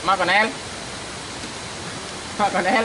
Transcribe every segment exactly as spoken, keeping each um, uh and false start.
Makonel. Makonel.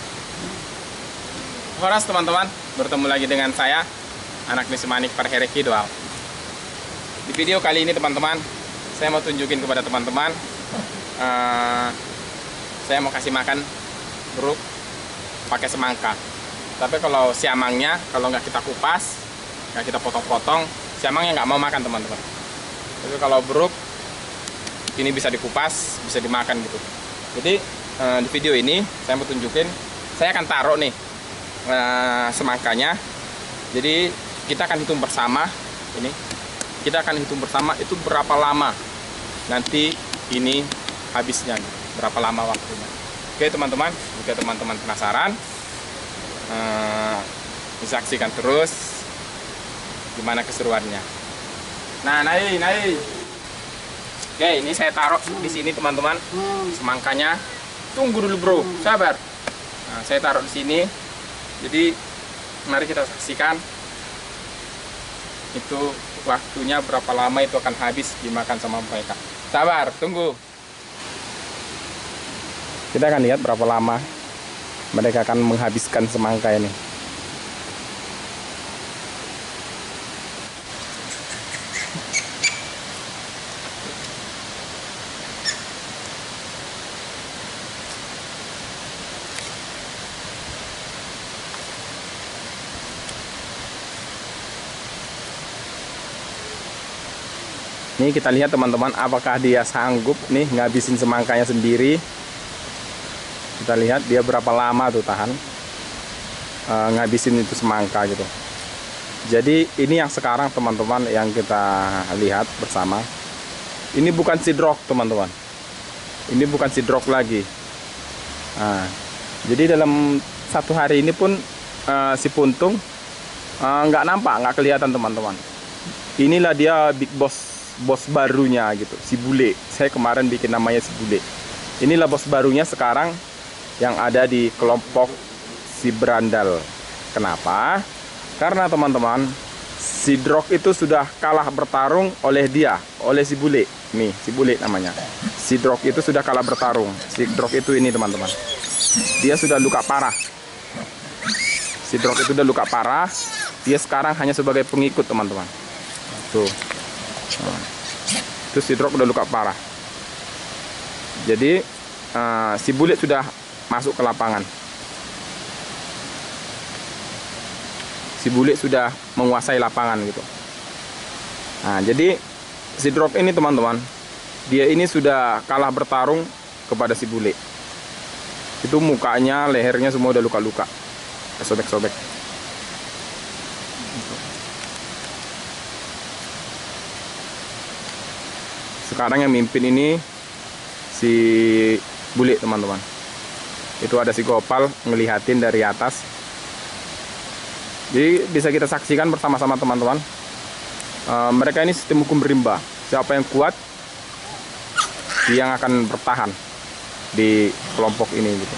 Horas teman-teman, bertemu lagi dengan saya, anak Nismanik Perhereki Doal. Di video kali ini teman-teman, saya mau tunjukin kepada teman-teman, uh, saya mau kasih makan buruk pakai semangka. Tapi kalau siamangnya, kalau nggak kita kupas, nggak kita potong-potong, siamangnya nggak mau makan teman-teman. Tapi kalau buruk, ini bisa dikupas, bisa dimakan gitu. Jadi uh, di video ini saya mau tunjukin, saya akan taruh nih uh, semangkanya. Jadi kita akan hitung bersama ini. Kita akan hitung bersama itu berapa lama nanti ini habisnya, berapa lama waktunya. Oke teman-teman, jika teman-teman penasaran, uh, disaksikan terus gimana keseruannya. Nah, naik, naik. Oke, ini saya taruh di sini teman-teman, semangkanya. Tunggu dulu bro, sabar. Nah, saya taruh di sini. Jadi mari kita saksikan itu waktunya berapa lama itu akan habis dimakan sama mereka. Sabar, tunggu. Kita akan lihat berapa lama mereka akan menghabiskan semangka ini. Ini kita lihat teman-teman, apakah dia sanggup nih ngabisin semangkanya sendiri. Kita lihat dia berapa lama tuh tahan uh, ngabisin itu semangka gitu. Jadi ini yang sekarang teman-teman yang kita lihat bersama. Ini bukan sidrok teman-teman. Ini bukan sidrok lagi. Nah, jadi dalam satu hari ini pun uh, si puntung uh, nggak nampak, nggak kelihatan teman-teman. Inilah dia big boss. Bos barunya gitu, si bule. Saya kemarin bikin namanya si bule. Inilah bos barunya sekarang yang ada di kelompok si berandal. Kenapa? Karena teman-teman, si drok itu sudah kalah bertarung oleh dia, oleh si bule. Nih, si bule namanya. Si drok itu sudah kalah bertarung. Si drok itu ini teman-teman. Dia sudah luka parah. Si drok itu udah luka parah. Dia sekarang hanya sebagai pengikut teman-teman. Tuh. Nah, itu si drok udah luka parah. Jadi uh, si bulit sudah masuk ke lapangan. Si bulit sudah menguasai lapangan gitu. Nah, jadi si drok ini teman-teman, dia ini sudah kalah bertarung kepada si bulit. Itu mukanya, lehernya semua udah luka-luka, sobek-sobek. Sekarang yang mimpin ini si bule teman-teman. Itu ada si Gopal ngelihatin dari atas. Jadi bisa kita saksikan bersama-sama teman-teman. e, Mereka ini sistem hukum rimba. Siapa yang kuat, dia yang akan bertahan di kelompok ini gitu.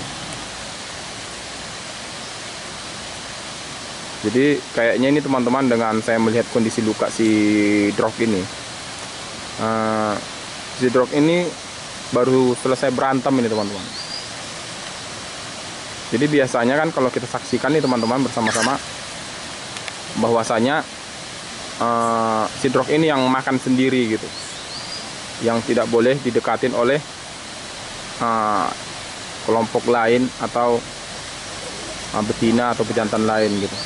Jadi kayaknya ini teman-teman, dengan saya melihat kondisi luka si drok ini, Uh, si drok ini baru selesai berantem ini teman-teman. Jadi biasanya kan kalau kita saksikan nih teman-teman bersama-sama, bahwasanya uh, si drok ini yang makan sendiri gitu, yang tidak boleh didekatin oleh uh, kelompok lain atau uh, betina atau pejantan lain gitu.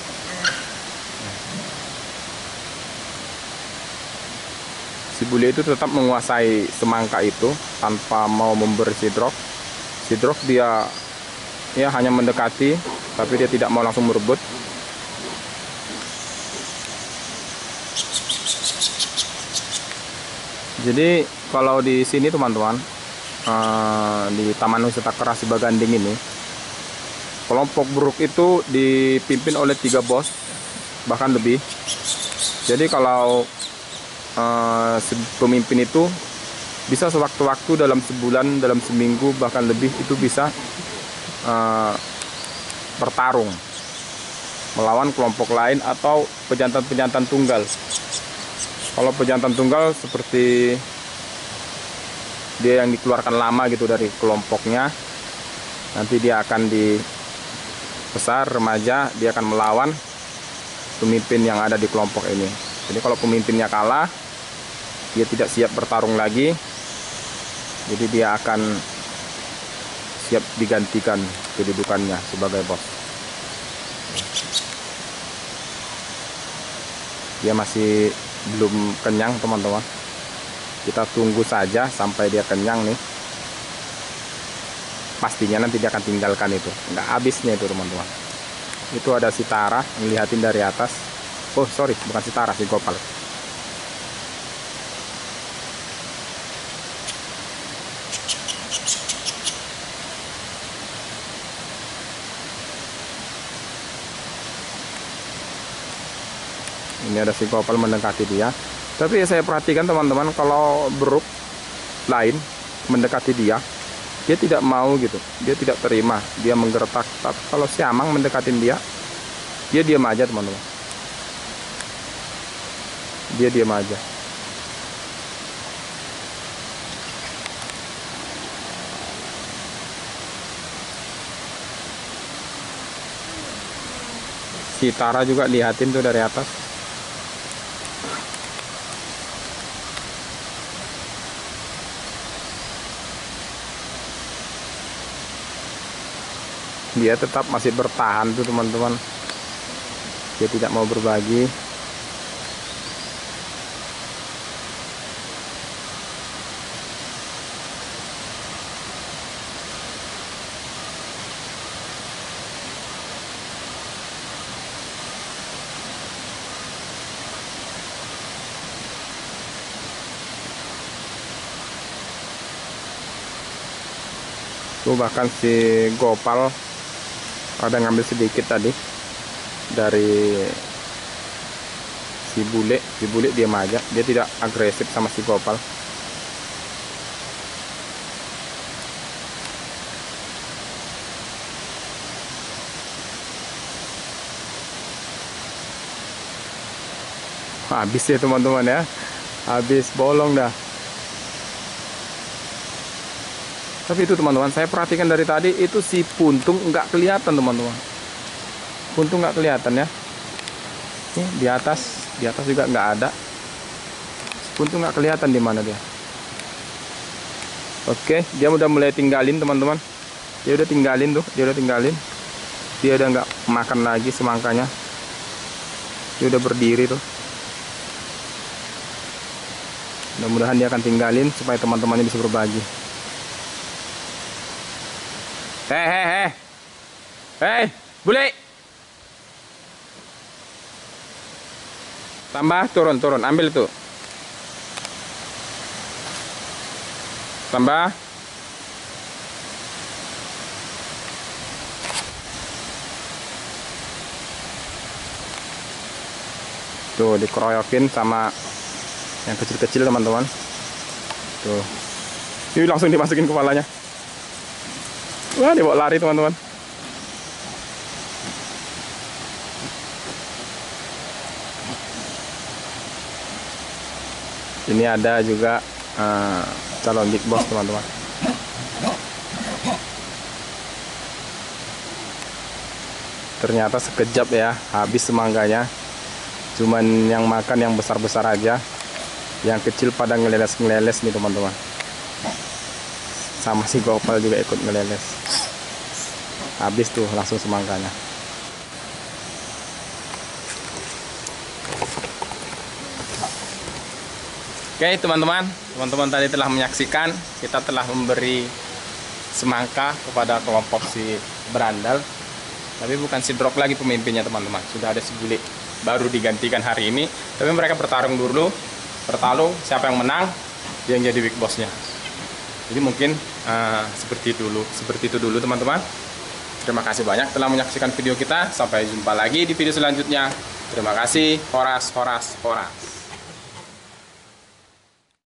Si bule itu tetap menguasai semangka itu tanpa mau memberi si drok. Si drok dia ya hanya mendekati, tapi dia tidak mau langsung merebut. Jadi kalau di sini teman-teman, uh, di Taman Wisata Keras Baganding ini, kelompok buruk itu dipimpin oleh tiga bos, bahkan lebih. Jadi kalau Uh, pemimpin itu bisa sewaktu-waktu dalam sebulan, dalam seminggu, bahkan lebih, itu bisa uh, bertarung melawan kelompok lain atau pejantan-pejantan tunggal. Kalau pejantan tunggal seperti dia yang dikeluarkan lama gitu dari kelompoknya. Nanti dia akan di besar remaja, dia akan melawan pemimpin yang ada di kelompok ini. Jadi kalau pemimpinnya kalah, dia tidak siap bertarung lagi, jadi dia akan siap digantikan kedudukannya sebagai bos. Dia masih belum kenyang teman-teman. Kita tunggu saja sampai dia kenyang nih. Pastinya nanti dia akan tinggalkan itu. Nggak habisnya itu teman-teman. Itu ada si Tara, ngeliatin dari atas. Oh sorry, bukan si Tara, si Gopal. Ini ada si Gopal mendekati dia. Tapi saya perhatikan teman-teman, kalau beruk lain mendekati dia, dia tidak mau gitu, dia tidak terima, dia menggertak. Tapi kalau siamang mendekatin dia, dia diam aja teman-teman. Dia diam aja. Si Tara juga lihatin tuh dari atas. Dia tetap masih bertahan tuh teman-teman. Dia tidak mau berbagi. Tuh bahkan si Gopal ada ngambil sedikit tadi dari si bule. Si bule diam aja, dia tidak agresif sama si Gopal. Habis ya teman-teman ya, habis bolong dah. Tapi itu teman-teman, saya perhatikan dari tadi itu si puntung nggak kelihatan teman-teman. Puntung nggak kelihatan ya. Nih di atas, di atas juga nggak ada. Puntung nggak kelihatan di mana dia. Oke, dia udah mulai tinggalin teman-teman. Dia udah tinggalin tuh, dia udah tinggalin. Dia udah nggak makan lagi semangkanya. Dia udah berdiri tuh. Mudah-mudahan dia akan tinggalin supaya teman-temannya bisa berbagi. Hei, hei, hei, hei, bule, tambah, turun, turun, ambil itu, tambah, tuh dikeroyokin sama yang kecil-kecil teman-teman, tuh, ini langsung dimasukin kepalanya. Wah, dibawa lari teman-teman. Ini ada juga uh, calon big boss teman-teman. Ternyata sekejap ya, habis semangganya. Cuman yang makan yang besar-besar aja. Yang kecil pada ngeleles-ngeleles nih teman-teman. Sama si Gopal juga ikut ngeleles. Habis tuh langsung semangkanya. Oke teman-teman, teman-teman tadi telah menyaksikan, kita telah memberi semangka kepada kelompok si berandal. Tapi bukan si Drog lagi pemimpinnya teman-teman, sudah ada si bule baru digantikan hari ini. Tapi mereka bertarung dulu, bertarung siapa yang menang, dia yang jadi big bossnya. Jadi mungkin uh, seperti dulu, seperti itu dulu teman-teman. Terima kasih banyak telah menyaksikan video kita. Sampai jumpa lagi di video selanjutnya. Terima kasih. Horas, horas, horas.